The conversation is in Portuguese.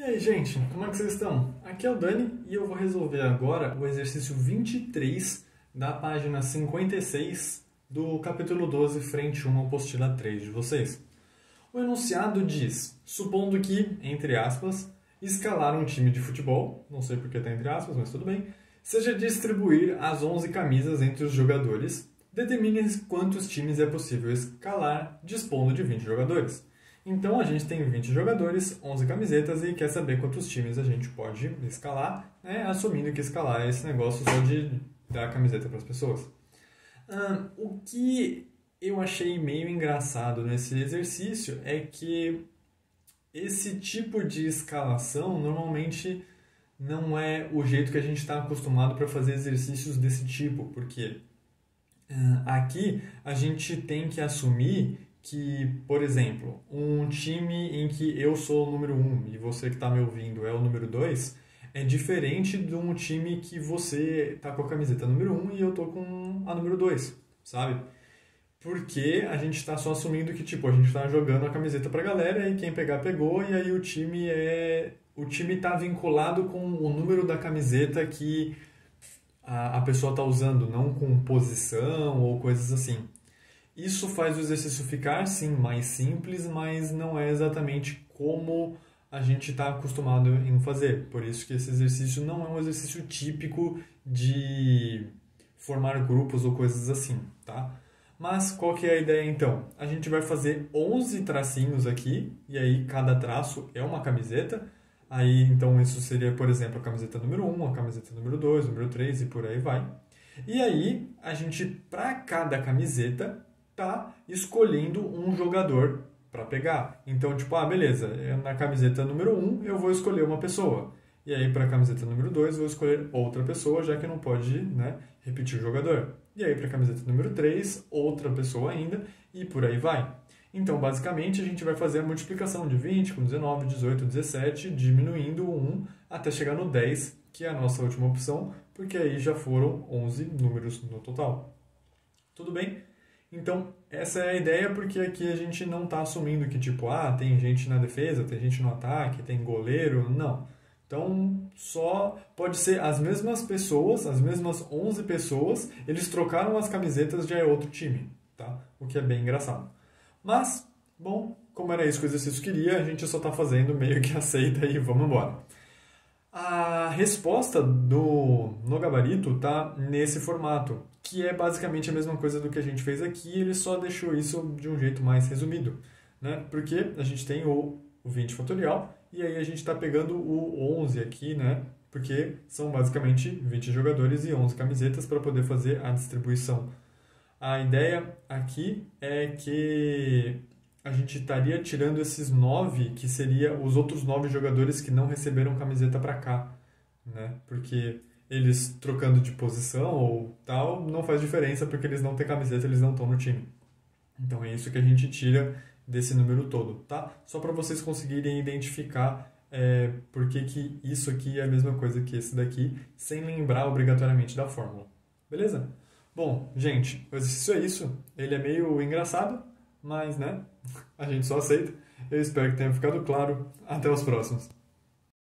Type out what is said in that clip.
E aí, gente, como é que vocês estão? Aqui é o Dani e eu vou resolver agora o exercício 23 da página 56 do capítulo 12, frente 1 ao apostila 3 de vocês. O enunciado diz, supondo que, entre aspas, escalar um time de futebol, não sei porque está entre aspas, mas tudo bem, seja distribuir as 11 camisas entre os jogadores, determine quantos times é possível escalar dispondo de 20 jogadores. Então a gente tem 20 jogadores, 11 camisetas e quer saber quantos times a gente pode escalar, né? Assumindo que escalar é esse negócio só de dar a camiseta para as pessoas. O que eu achei meio engraçado nesse exercício é que esse tipo de escalação normalmente não é o jeito que a gente está acostumado para fazer exercícios desse tipo, porque aqui a gente tem que assumir que, por exemplo, um time em que eu sou o número 1 e você que está me ouvindo é o número 2, é diferente de um time que você está com a camiseta número 1 e eu estou com a número 2, sabe? Porque a gente está só assumindo que, tipo, a gente está jogando a camiseta pra galera e quem pegar, pegou, e aí o time está vinculado com o número da camiseta que a pessoa está usando, não com posição ou coisas assim. Isso faz o exercício ficar, sim, mais simples, mas não é exatamente como a gente está acostumado em fazer. Por isso que esse exercício não é um exercício típico de formar grupos ou coisas assim, tá? Mas qual que é a ideia então? A gente vai fazer 11 tracinhos aqui, e aí cada traço é uma camiseta. Aí então isso seria, por exemplo, a camiseta número 1, a camiseta número 2, número 3 e por aí vai. E aí a gente, para cada camiseta, tá escolhendo um jogador para pegar. Então, tipo, beleza, na camiseta número 1 eu vou escolher uma pessoa. E aí, para a camiseta número 2, eu vou escolher outra pessoa, já que não pode, né, repetir o jogador. E aí, para a camiseta número 3, outra pessoa ainda, e por aí vai. Então, basicamente, a gente vai fazer a multiplicação de 20 com 19, 18, 17, diminuindo o 1 até chegar no 10, que é a nossa última opção, porque aí já foram 11 números no total. Tudo bem? Então, essa é a ideia, porque aqui a gente não está assumindo que, tipo, tem gente na defesa, tem gente no ataque, tem goleiro. Não. Então, só pode ser as mesmas pessoas, as mesmas 11 pessoas, eles trocaram as camisetas, já é outro time, tá? O que é bem engraçado. Mas, bom, como era isso que o exercício queria, a gente só está fazendo meio que aceita e vamos embora. A resposta no gabarito tá nesse formato, que é basicamente a mesma coisa do que a gente fez aqui, ele só deixou isso de um jeito mais resumido, né? Porque a gente tem o 20 fatorial e aí a gente está pegando o 11 aqui, né? Porque são basicamente 20 jogadores e 11 camisetas para poder fazer a distribuição. A ideia aqui é que a gente estaria tirando esses 9, que seria os outros 9 jogadores que não receberam camiseta para cá, né? Porque eles trocando de posição ou tal, não faz diferença porque eles não têm camiseta, eles não estão no time. Então é isso que a gente tira desse número todo, tá? Só para vocês conseguirem identificar por que isso aqui é a mesma coisa que esse daqui, sem lembrar obrigatoriamente da fórmula. Beleza? Bom, gente, o exercício é isso. Ele é meio engraçado, mas, né, a gente só aceita. Eu espero que tenha ficado claro. Até os próximos.